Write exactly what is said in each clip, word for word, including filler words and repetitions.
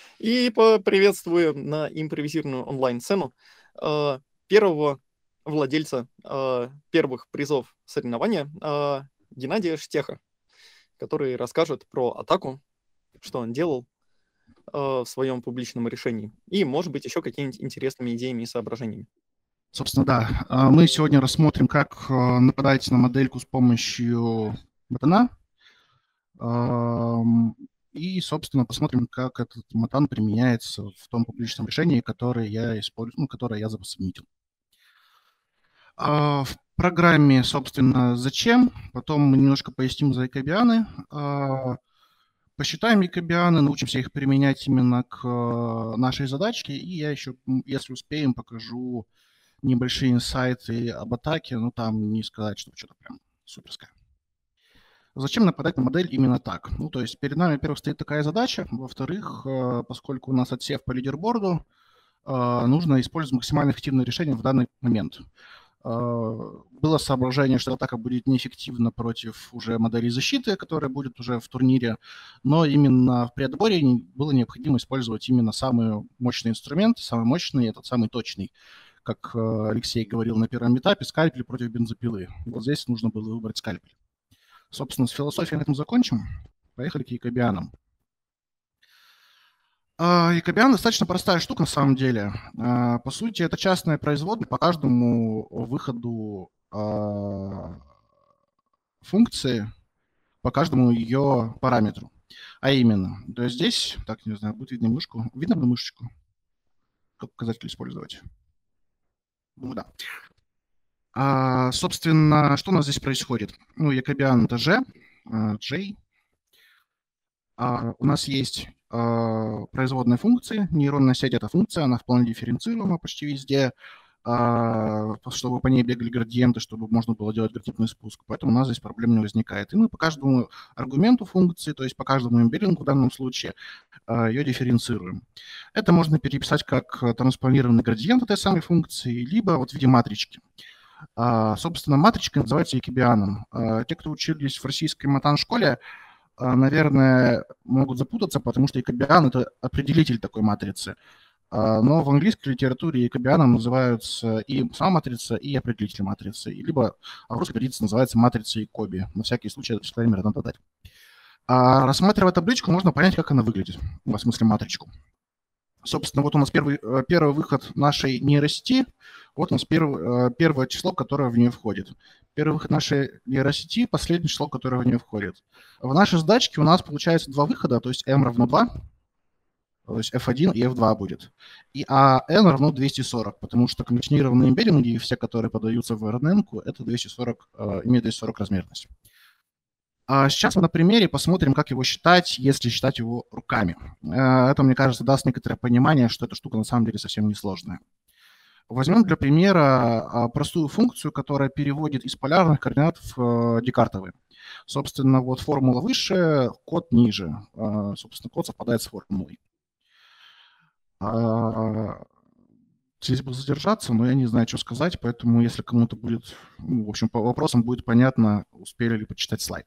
И поприветствуем на импровизированную онлайн-сцену э, первого владельца э, первых призов соревнования э, Геннадия Штеха, который расскажет про атаку, что он делал э, в своем публичном решении, и, может быть, еще какими-нибудь интересными идеями и соображениями. Собственно, да. А, Мы сегодня рассмотрим, как а, нападать на модельку с помощью матана. Ам, И, собственно, посмотрим, как этот матан применяется в том публичном решении, которое я использую, ну, которое я засубмитил. А, В программе, собственно, зачем. Потом мы немножко поясним за якобианы. а, Посчитаем якобианы, научимся их применять именно к а, нашей задачке. И я еще, м, если успеем, покажу небольшие инсайты об атаке, ну там не сказать, что что-то прям суперское. Зачем нападать на модель именно так? Ну, то есть перед нами, во-первых, стоит такая задача, во-вторых, э, поскольку у нас отсев по лидерборду, э, нужно использовать максимально эффективное решение в данный момент. Э, Было соображение, что атака будет неэффективна против уже модели защиты, которая будет уже в турнире, но именно в преотборе было необходимо использовать именно самый мощный инструмент, самый мощный, этот самый точный, как э, Алексей говорил на первом этапе, скальпель против бензопилы. Вот здесь нужно было выбрать скальпель. Собственно, с философией на этом закончим. Поехали к якобианам. А, Якобиан достаточно простая штука на самом деле. А, По сути, это частная производная по каждому выходу а, функции, по каждому ее параметру. А именно, то есть здесь, так, не знаю, будет видно мышку. Видно мне мышечку? Как указатель использовать? Думаю, да. А, собственно, что у нас здесь происходит? Ну, якобиан это G, а, J. А, у нас есть а, производные функции. Нейронная сеть – это функция, она вполне дифференцируема почти везде, а, чтобы по ней бегали градиенты, чтобы можно было делать градиентный спуск. Поэтому у нас здесь проблем не возникает. И мы по каждому аргументу функции, то есть по каждому эмбеддингу в данном случае, а, ее дифференцируем. Это можно переписать как транспонированный градиент этой самой функции, либо вот в виде матрички. А, собственно, матричка называется якобианом. А, те, кто учились в российской матан-школе, а, наверное, могут запутаться, потому что якобиан – это определитель такой матрицы. А, Но в английской литературе якобианом называются и сама матрица, и определитель матрицы. Либо а в русской традиции называется матрица Якоби. На всякий случай этот дисклеймер надо дать. А рассматривая табличку, можно понять, как она выглядит, в смысле матричку. Собственно, вот у нас первый, э, первый выход нашей нейросети. Вот у нас первый, э, первое число, которое в нее входит. Первый выход нашей нейросети, последнее число, которое в нее входит. В нашей задачке у нас получается два выхода, то есть m равно два, то есть эф один и эф два будет. И, а n равно двести сорок, потому что комбинированные эмбеддинги, все, которые подаются в эр эн эн, это двести сорок, э, имеет двести сорок размерность. А сейчас мы на примере посмотрим, как его считать, если считать его руками. Э, Это, мне кажется, даст некоторое понимание, что эта штука на самом деле совсем несложная. Возьмем для примера а, простую функцию, которая переводит из полярных координат в э, декартовые. Собственно, вот формула выше, код ниже. А, Собственно, код совпадает с формулой. А, Здесь бы задержаться, но я не знаю, что сказать, поэтому если кому-то будет, ну, в общем, по вопросам будет понятно, успели ли почитать слайд.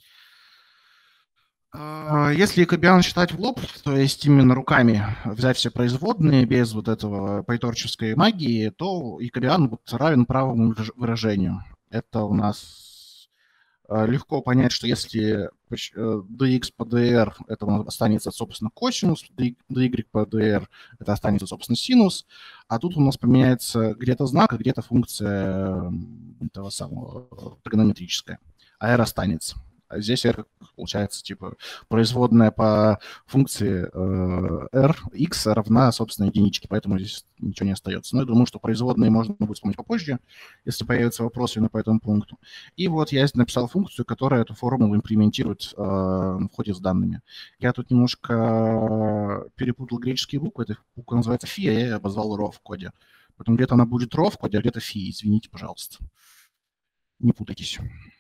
А, Если якобиан считать в лоб, то есть именно руками взять все производные без вот этого пайторческой магии, то якобиан вот равен правому выраж- выражению. Это у нас э, легко понять, что если поч- э, dx по dr это у нас останется, собственно, косинус, dy по dr это останется, собственно, синус, а тут у нас поменяется где-то знак, а где-то функция э, этого самого э, тригонометрическая, а r останется. А здесь r получается типа производная по функции э, r, x равна, собственно, единичке, поэтому здесь ничего не остается. Но я думаю, что производные можно будет вспомнить попозже, если появятся вопросы именно по этому пункту. И вот я написал функцию, которая эту формулу имплементирует э, в ходе с данными. Я тут немножко перепутал греческие буквы. Эта буква называется фи, а я ее обозвал ро в коде. Поэтому где-то она будет ро в коде, а где-то фи. Извините, пожалуйста. Не путайтесь.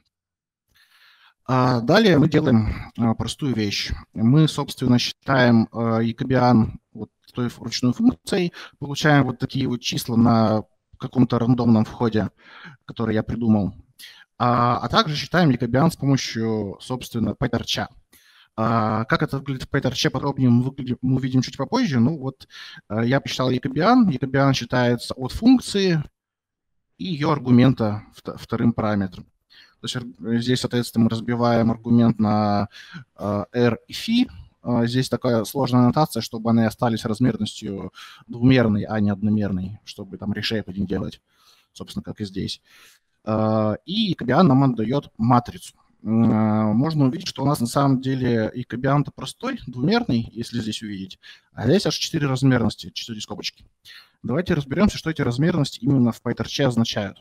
А далее мы делаем а, простую вещь. Мы, собственно, считаем а, якобиан вот той ручной функцией, получаем вот такие вот числа на каком-то рандомном входе, который я придумал. А, а также считаем якобиан с помощью, собственно, PyTorch. А как это выглядит в PyTorch, подробнее мы, выглядим, мы увидим чуть попозже. Ну вот я посчитал Jacobian. Jacobian считается от функции и ее аргумента вторым параметром. То есть здесь, соответственно, мы разбиваем аргумент на R и φ. Здесь такая сложная аннотация, чтобы они остались размерностью двумерной, а не одномерной, чтобы там решейп один делать, собственно, как и здесь. И Jacobian нам отдает матрицу. Можно увидеть, что у нас на самом деле Jacobian-то простой, двумерный, если здесь увидеть, а здесь аж четыре размерности, четыре скобочки. Давайте разберемся, что эти размерности именно в PyTorch означают.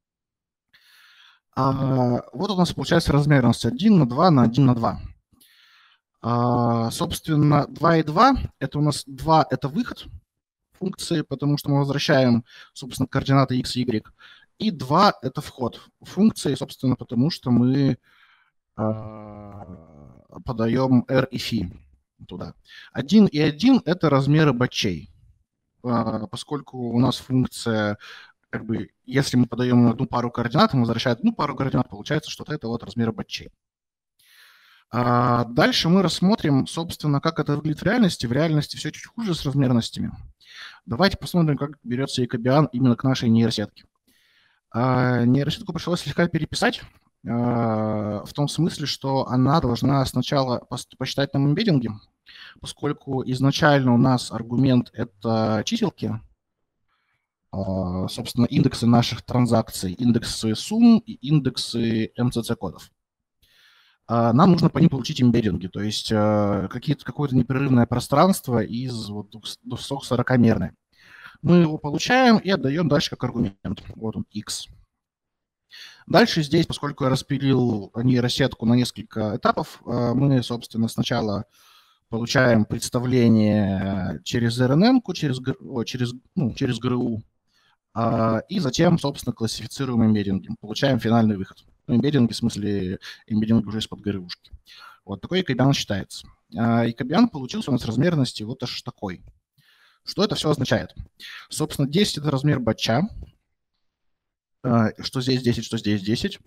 А, вот у нас получается размерность один на два на один на два. А, собственно, два и два – это у нас два – это выход функции, потому что мы возвращаем, собственно, координаты x и y. И два – это вход функции, собственно, потому что мы а, подаем r и φ туда. один и один – это размеры батчей, а, поскольку у нас функция, как бы, если мы подаем одну пару координат, мы возвращаем одну пару координат, получается, что это вот размер батчей. А дальше мы рассмотрим, собственно, как это выглядит в реальности. В реальности все чуть хуже с размерностями. Давайте посмотрим, как берется Jacobian именно к нашей нейросетке. А нейросетку пришлось слегка переписать, а, в том смысле, что она должна сначала посчитать нам эмбеддинги, поскольку изначально у нас аргумент – это чиселки, а, собственно, индексы наших транзакций, индексы сумм и индексы эм си си-кодов. Нам нужно по ним получить эмбеддинги, то есть какое-то непрерывное пространство из вот двухсотсорокамерной. Мы его получаем и отдаем дальше как аргумент. Вот он, x. Дальше здесь, поскольку я распилил нейросетку на несколько этапов, мы, собственно, сначала получаем представление через эр эн эн-ку, через, через, ну, через ГРУ, и затем, собственно, классифицируем эмбеддинги. Получаем финальный выход. Эмбеддинги, в смысле, эмбеддинг уже из-под ГРУшки. Вот такой Jacobian считается. Jacobian получился у нас размерности вот аж такой. Что это все означает? Собственно, десять – это размер батча. Что здесь десять, что здесь десять.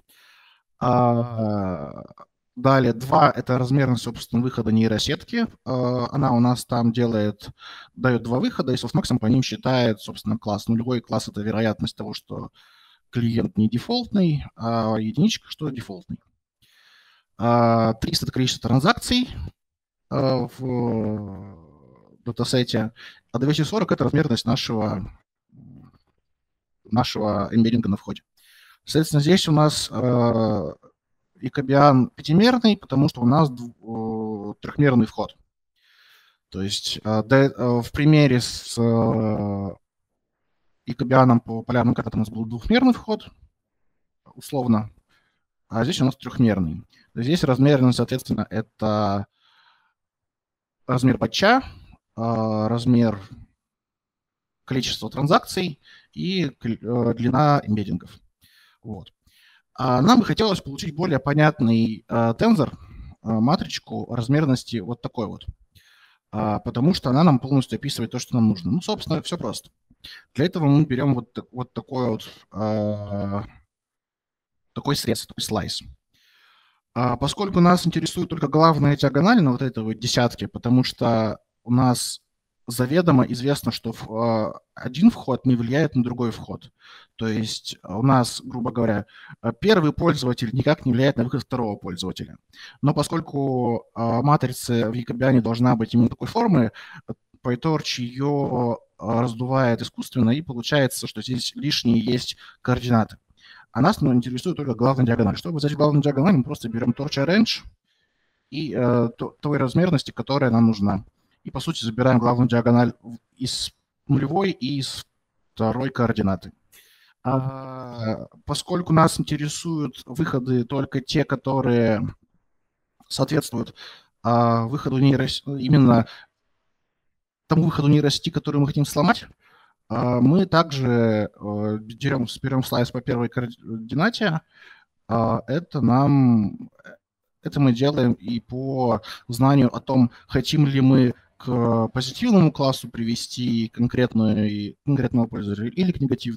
Далее два – это размерность, собственно, выхода нейросетки. Она у нас там делает, дает два выхода, и софтмаксом по ним считает, собственно, класс. Нулевой класс – это вероятность того, что клиент не дефолтный, а единичка, что дефолтный. триста – это количество транзакций в датасете, а двести сорок – это размерность нашего, нашего эмбеддинга на входе. Соответственно, здесь у нас Jacobian пятимерный, потому что у нас трехмерный вход. То есть в примере с Jacobian по полярным картам у нас был двухмерный вход, условно, а здесь у нас трехмерный. Здесь размерность, соответственно, это размер батча, размер количества транзакций и длина эмбеддингов. Вот. А нам бы хотелось получить более понятный э, тензор, э, матричку размерности вот такой вот, э, потому что она нам полностью описывает то, что нам нужно. Ну, собственно, все просто. Для этого мы берем вот, вот такой вот э, такой срез, такой слайс. А поскольку нас интересует только главная диагональ на вот этой вот десятке, потому что у нас заведомо известно, что в, один вход не влияет на другой вход. То есть у нас, грубо говоря, первый пользователь никак не влияет на выход второго пользователя. Но поскольку матрица в Jacobian должна быть именно такой формы, PyTorch ее раздувает искусственно, и получается, что здесь лишние есть координаты. А нас ну, интересует только главная диагональ. Чтобы взять главную диагональ, мы просто берем torch range и э, то, той размерности, которая нам нужна. И, по сути, забираем главную диагональ из нулевой и из второй координаты. А, поскольку нас интересуют выходы только те, которые соответствуют а, выходу нейросети, именно тому выходу нейросети, который мы хотим сломать, а, мы также а, берем, берем слайс по первой координате. А, это нам... Это мы делаем и по знанию о том, хотим ли мы к позитивному классу привести конкретную, конкретного пользователя или к негативному.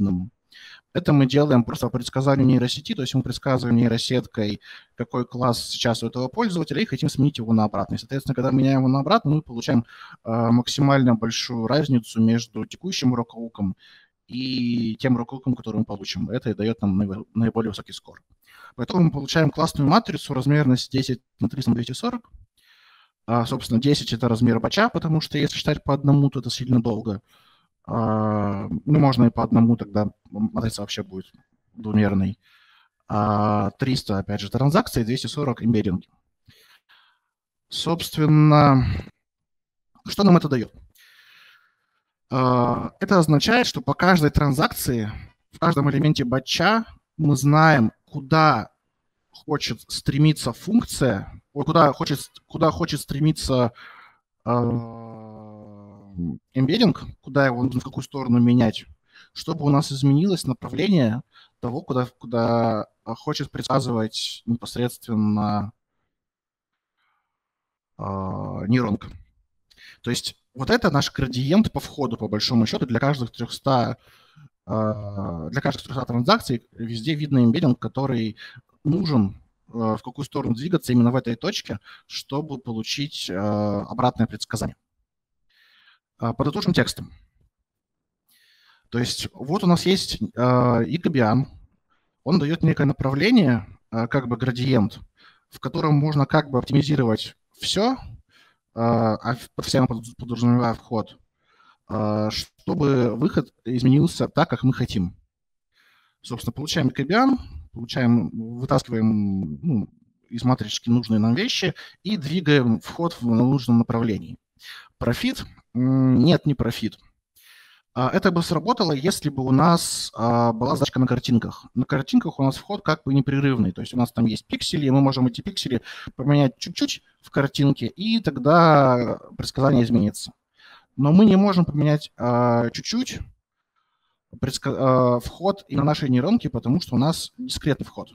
Это мы делаем просто по предсказанию нейросети, то есть мы предсказываем нейросеткой, какой класс сейчас у этого пользователя, и хотим сменить его на обратный. Соответственно, когда меняем его на обратный, мы получаем э, максимально большую разницу между текущим урок-луком и тем урок-луком, который мы получим. Это и дает нам наиболее высокий скор. Поэтому мы получаем классную матрицу размерность десять на триста на двести сорок. А, собственно, десять – это размер бача, потому что если считать по одному, то это сильно долго. А, ну, можно и по одному, тогда матрица вообще будет двумерной. А триста, опять же, транзакции, двести сорок эмбеддинги. Собственно, что нам это дает? А, это означает, что по каждой транзакции, в каждом элементе батча мы знаем, куда хочет стремиться функция, куда хочет, куда хочет стремиться эмбеддинг, куда его нужно, в какую сторону менять, чтобы у нас изменилось направление того, куда, куда хочет предсказывать непосредственно э, нейронка. То есть вот это наш градиент по входу, по большому счету, для каждых трехсот, э, для каждых трехсот транзакций везде видно эмбеддинг, который нужен, э, в какую сторону двигаться именно в этой точке, чтобы получить э, обратное предсказание. Подытожим текстом. То есть вот у нас есть Икобиан, он дает некое направление, как бы градиент, в котором можно как бы оптимизировать все, а под всем подразумевая вход, чтобы выход изменился так, как мы хотим. Собственно, получаем Икобиан, получаем, вытаскиваем ну, из матрички нужные нам вещи и двигаем вход в нужном направлении. Профит? Нет, не профит. Это бы сработало, если бы у нас была задачка на картинках. На картинках у нас вход как бы непрерывный. То есть у нас там есть пиксели, и мы можем эти пиксели поменять чуть-чуть в картинке, и тогда предсказание изменится. Но мы не можем поменять чуть-чуть вход и на нашей нейронке, потому что у нас дискретный вход.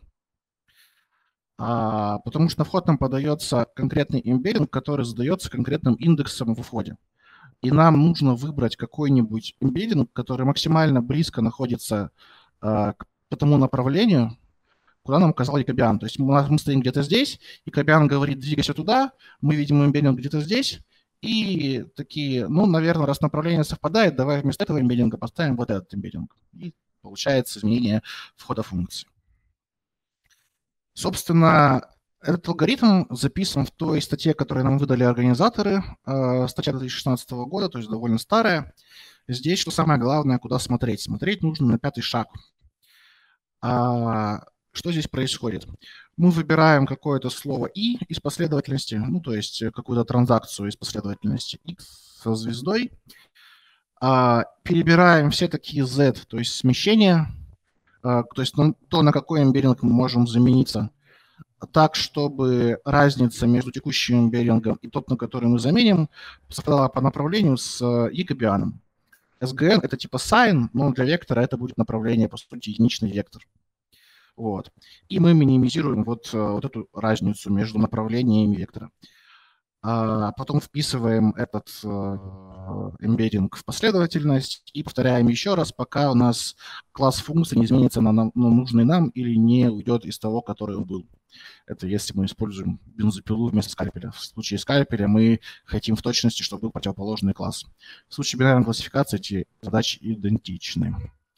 А, потому что на вход нам подается конкретный эмбеддинг, который задается конкретным индексом в входе. И нам нужно выбрать какой-нибудь эмбеддинг, который максимально близко находится а, к тому направлению, куда нам указал Икобиан. То есть у нас, мы стоим где-то здесь, Икобиан говорит, двигайся туда, мы видим эмбеддинг где-то здесь, и такие, ну, наверное, раз направление совпадает, давай вместо этого эмбеддинга поставим вот этот эмбеддинг. И получается изменение входа функции. Собственно, этот алгоритм записан в той статье, которую нам выдали организаторы, статья две тысячи шестнадцатого года, то есть довольно старая. Здесь, что самое главное, куда смотреть? Смотреть нужно на пятый шаг. Что здесь происходит? Мы выбираем какое-то слово «и» из последовательности, ну, то есть какую-то транзакцию из последовательности x со звездой, перебираем все такие z, то есть смещение, то есть то, на какой эмбеддинг мы можем замениться, так, чтобы разница между текущим эмбеддингом и тот, на который мы заменим, совпадала по направлению с Икобианом. эс джи эн – это типа sign, но для вектора это будет направление, по сути, единичный вектор. Вот. И мы минимизируем вот, вот эту разницу между направлениями вектора. А потом вписываем этот эмбеддинг в последовательность и повторяем еще раз, пока у нас класс функции не изменится на, на нужный нам или не уйдет из того, который он был. Это если мы используем бензопилу вместо скальпеля. В случае скальпеля мы хотим в точности, чтобы был противоположный класс. В случае бинарной классификации эти задачи идентичны.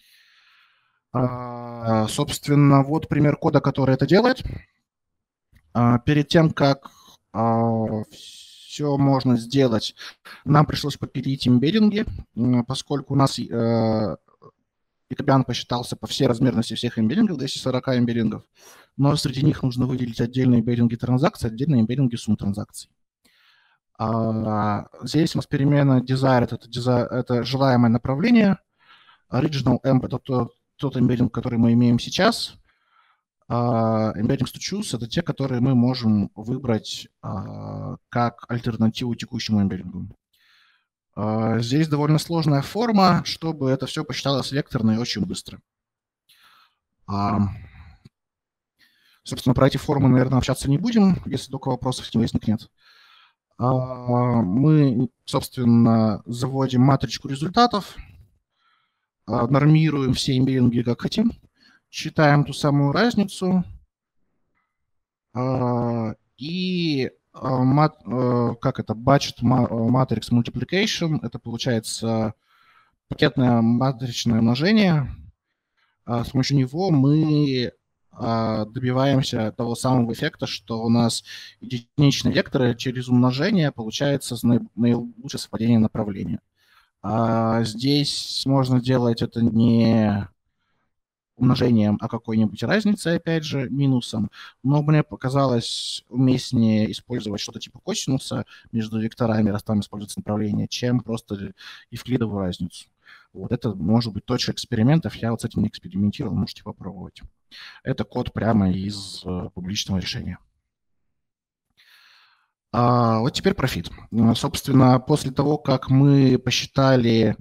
А, собственно, вот пример кода, который это делает. А, перед тем, как а, все можно сделать, нам пришлось попилить эмбеддинги, поскольку у нас а, Икобиан посчитался по всей размерности всех эмбеддингов, двести сорок эмбеддингов, но среди них нужно выделить отдельные эмбеддинги транзакций, отдельные эмбеддинги сумм транзакций. А, здесь у нас перемена desired, это, desired, это желаемое направление, original emb – это тот, тот эмбеддинг, который мы имеем сейчас, а embeddings to choose – это те, которые мы можем выбрать а, как альтернативу текущему эмбеддингу. А, здесь довольно сложная форма, чтобы это все посчиталось векторно и очень быстро. А, собственно, про эти формы, наверное, общаться не будем, если только вопросов не возникнет. А, мы, собственно, заводим матричку результатов. нормируем все эмбеддинги как хотим, считаем ту самую разницу, и как это, budget matrix multiplication, это получается пакетное матричное умножение. С помощью него мы добиваемся того самого эффекта, что у нас единичные векторы через умножение получается наилучшее совпадение направления. А здесь можно делать это не умножением, а какой-нибудь разницей, опять же, минусом. Но мне показалось уместнее использовать что-то типа косинуса между векторами, раз там используется направление, чем просто евклидовую разницу. Вот это может быть точка экспериментов. Я вот с этим не экспериментировал, можете попробовать. Это код прямо из э, публичного решения. А, вот теперь про фит. Собственно, после того, как мы посчитали...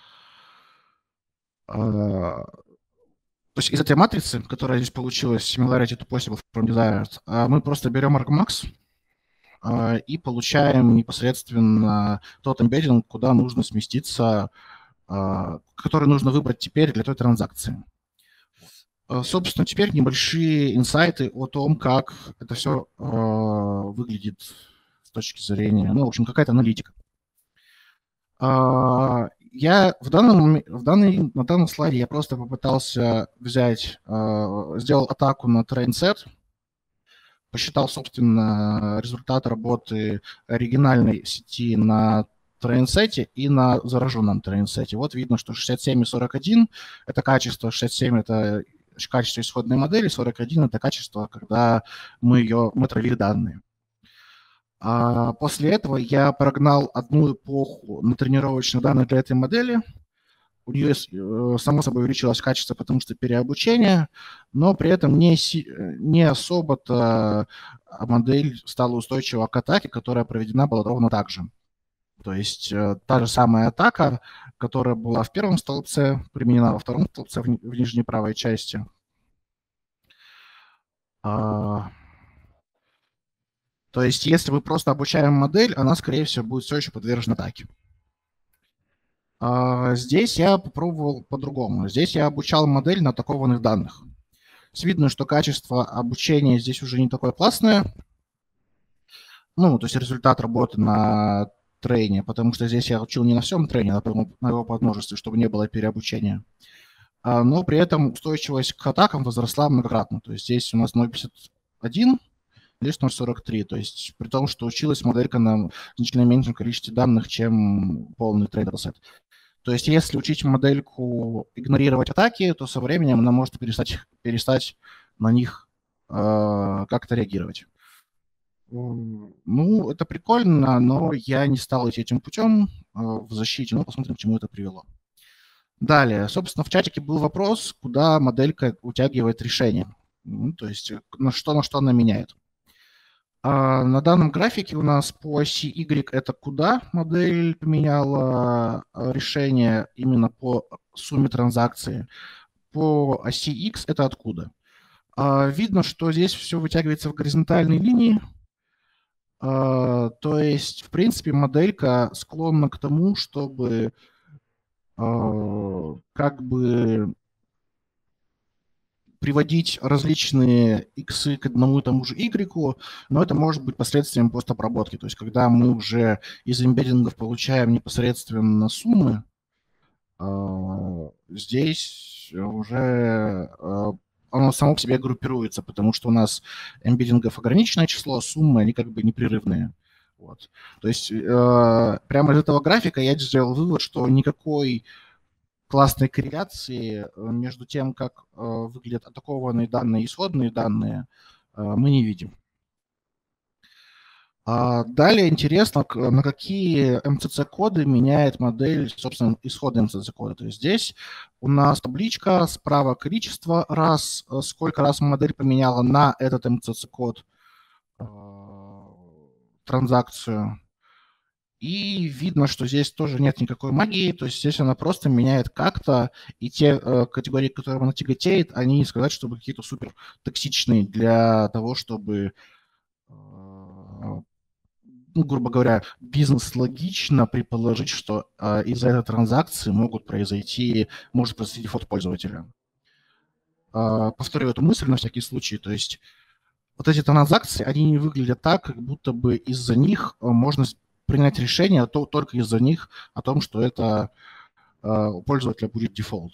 А, то есть из этой матрицы, которая здесь получилась, similarity to possible from desired, мы просто берем argmax и получаем непосредственно тот эмбеддинг, куда нужно сместиться, который нужно выбрать теперь для той транзакции. Собственно, теперь небольшие инсайты о том, как это все выглядит с точки зрения, ну, в общем, какая-то аналитика. Я в данном, в данный, на данном слайде я просто попытался взять, сделал атаку на trainset, посчитал, собственно, результат работы оригинальной сети на трейнсете и на зараженном трейнсете. Вот видно, что шестьдесят семь и сорок один – это качество, шестьдесят семь – это качество исходной модели, сорок один – это качество, когда мы, ее, мы травили данные. А после этого я прогнал одну эпоху на тренировочные данные для этой модели. У нее, само собой, увеличилось качество, потому что переобучение, но при этом не, не особо-то модель стала устойчива к атаке, которая проведена была ровно так же. То есть та же самая атака, которая была в первом столбце, применена во втором столбце в, в нижней правой части. То есть, если мы просто обучаем модель, она, скорее всего, будет все еще подвержена атаке. А здесь я попробовал по-другому. Здесь я обучал модель на атакованных данных. Видно, что качество обучения здесь уже не такое классное. Ну, то есть результат работы на трейне, потому что здесь я учил не на всем трейне, а на его подмножестве, чтобы не было переобучения. Но при этом устойчивость к атакам возросла многократно. То есть здесь у нас ноль целых пятьдесят один. Здесь ноль целых сорок три, то есть при том, что училась моделька на значительно меньшем количестве данных, чем полный трейдер-сет. То есть если учить модельку игнорировать атаки, то со временем она может перестать, перестать на них э, как-то реагировать. Ну, это прикольно, но я не стал идти этим путем э, в защите, но посмотрим, к чему это привело. Далее, собственно, в чатике был вопрос, куда моделька утягивает решение. Ну, то есть на что, на что она меняет. А на данном графике у нас по оси Y это куда модель поменяла решение именно по сумме транзакций. По оси X это откуда. А видно, что здесь все вытягивается в горизонтальной линии. А, то есть, в принципе, моделька склонна к тому, чтобы а, как бы приводить различные иксы к одному и тому же y, но это может быть последствием постобработки. То есть когда мы уже из эмбеддингов получаем непосредственно суммы, здесь уже оно само по себе группируется, потому что у нас эмбеддингов ограниченное число, а суммы, они как бы непрерывные. Вот. То есть прямо из этого графика я сделал вывод, что никакой классной корреляции между тем, как э, выглядят атакованные данные и исходные данные, э, мы не видим. А далее интересно, на какие эм си си-коды меняет модель, собственно, исходные эм си си-коды. То есть здесь у нас табличка, справа количество раз, сколько раз модель поменяла на этот эм си си-код э, транзакцию. И видно, что здесь тоже нет никакой магии, то есть здесь она просто меняет как-то, и те э, категории, которые она тяготеет, они не сказать, чтобы какие-то супер токсичные для того, чтобы э, ну, грубо говоря, бизнес логично предположить, что э, из-за этой транзакции могут произойти, может произойти дефолт пользователя. Э, повторю эту мысль на всякий случай. То есть вот эти транзакции, они не выглядят так, как будто бы из-за них можно принять решение то, только из-за них о том, что это э, у пользователя будет дефолт.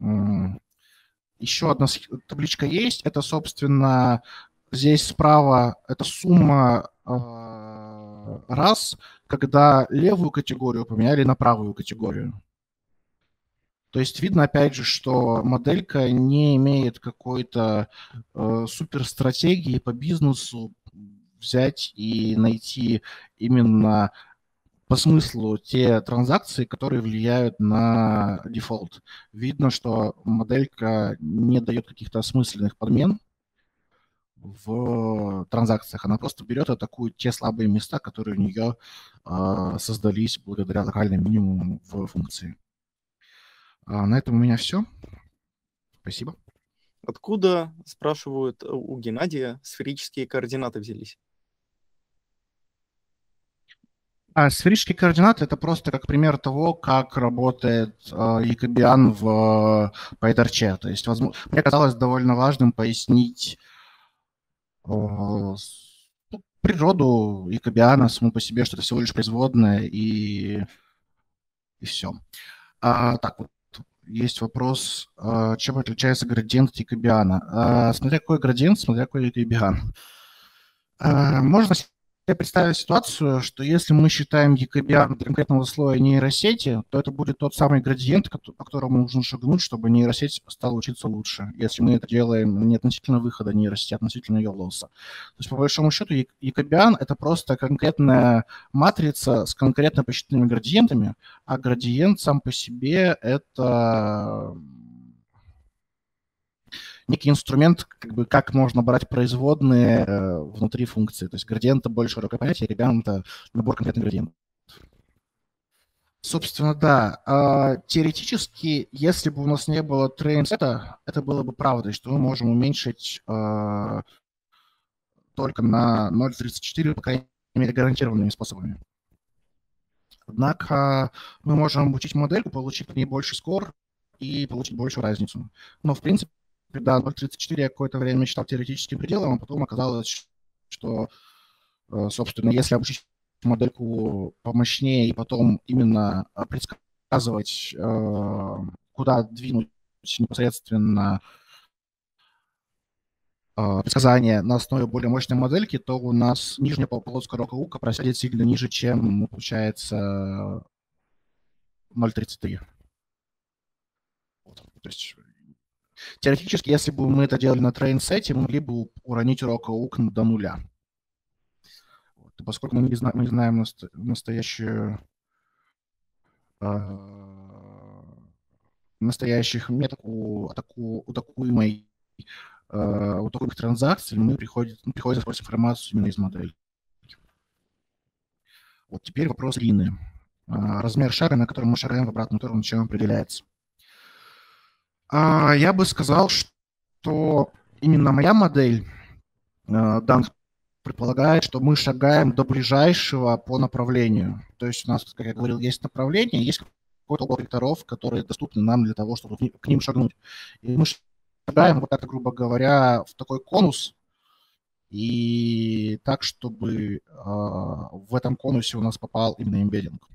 Еще одна табличка есть. Это, собственно, здесь справа это сумма э, раз, когда левую категорию поменяли на правую категорию. То есть видно, опять же, что моделька не имеет какой-то э, суперстратегии по бизнесу взять и найти именно по смыслу те транзакции, которые влияют на дефолт. Видно, что моделька не дает каких-то осмысленных подмен в транзакциях. Она просто берет и атакует те слабые места, которые у нее э, создались благодаря локальному минимуму в функции. А на этом у меня все. Спасибо. Откуда, спрашивают у Геннадия, сферические координаты взялись? А сферические координаты – это просто как пример того, как работает э, якобиан в PyTorch. То есть, возможно, мне казалось довольно важным пояснить э, ну, природу якобиана саму по себе, что это всего лишь производная, и, и все. А, так вот, есть вопрос, э, чем отличается градиент от якобиана. Э, смотря какой градиент, смотря какой якобиан. Э, можно представить ситуацию, что если мы считаем якобиан для конкретного слоя нейросети, то это будет тот самый градиент, по которому нужно шагнуть, чтобы нейросеть стала учиться лучше, если мы это делаем не относительно выхода нейросети, а относительно ее лосса. То есть, по большому счету, якобиан – это просто конкретная матрица с конкретно посчитанными градиентами, а градиент сам по себе – это некий инструмент, как бы, как можно брать производные э, внутри функции. То есть градиент – это более широкое понятие, якобиан – это набор конкретных градиентов. Собственно, да. Э, теоретически, если бы у нас не было трейн-сета, это было бы правдой, что мы можем уменьшить э, только на ноль целых тридцать четыре, по крайней мере, гарантированными способами. Однако мы можем обучить модельку, получить по ней больше скор и получить большую разницу. Но, в принципе, да, ноль целых тридцать четыре я какое-то время считал теоретическим пределом, а потом оказалось, что, собственно, если обучить модельку помощнее и потом именно предсказывать, куда двинуть непосредственно предсказания на основе более мощной модельки, то у нас нижняя полоска Рока-Ука просядет сильно ниже, чем, получается, ноль целых тридцать три. Вот. То есть теоретически, если бы мы это делали на трейн-сете, мы могли бы уронить Рока-Ук до нуля. Вот. Поскольку мы не, зна- мы не знаем наsto- настоящую, э- настоящих меток у атаку- атакуемой Uh, у таких транзакций мы приходит, ну, приходится использовать информацию именно из модели. Вот теперь вопрос длины. Uh, размер шара, на котором мы шагаем в обратную сторону, чем определяется. Uh, я бы сказал, что именно моя модель uh, данных предполагает, что мы шагаем до ближайшего по направлению. То есть у нас, как я говорил, есть направление, есть какой-то облак векторов, которые доступны нам для того, чтобы к ним шагнуть. И мы шагаем, вот так, грубо говоря, в такой конус, и так, чтобы э, в этом конусе у нас попал именно эмбеддинг.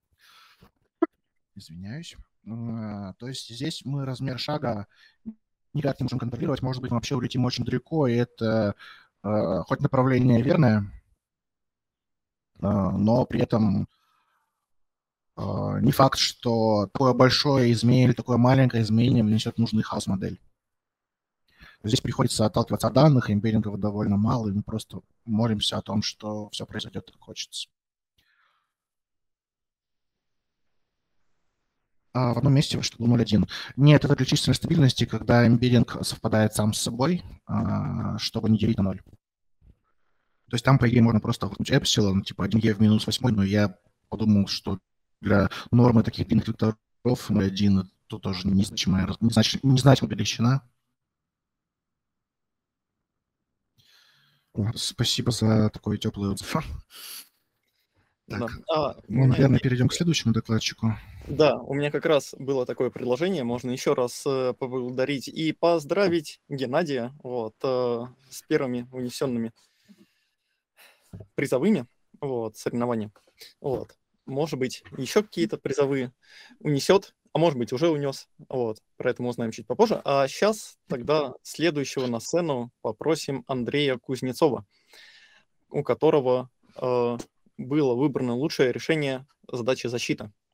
Извиняюсь. Э, то есть здесь мы размер шага никак не можем контролировать. Может быть, мы вообще улетим очень далеко, и это э, хоть направление верное, э, но при этом э, не факт, что такое большое изменение или такое маленькое изменение внесет нужный хаос-модель. Здесь приходится отталкиваться от данных, эмбеддингов довольно мало, и мы просто молимся о том, что все произойдет, как хочется. А в одном месте вышло ноль целых один. Нет, это для численной стабильности, когда эмбеддинг совпадает сам с собой, чтобы не делить на ноль. То есть там, по идее, можно просто выключить эпсилон, типа один е в минус восемь, но я подумал, что для нормы таких длинных векторов ноль целых один это тоже незначимая, незначимая величина. Спасибо за такой теплый отзыв. Так, Да. А, у мы, меня наверное, есть- перейдем к следующему докладчику. Да, у меня как раз было такое предложение. Можно еще раз э, поблагодарить и поздравить Геннадия вот, э, с первыми унесенными призовыми вот, соревнования. Вот. Может быть, еще какие-то призовые унесет, а может быть, уже унес. Вот. Про это мы узнаем чуть попозже. А сейчас тогда следующего на сцену попросим Андрея Кузнецова, у которого э, было выбрано лучшее решение задачи защита.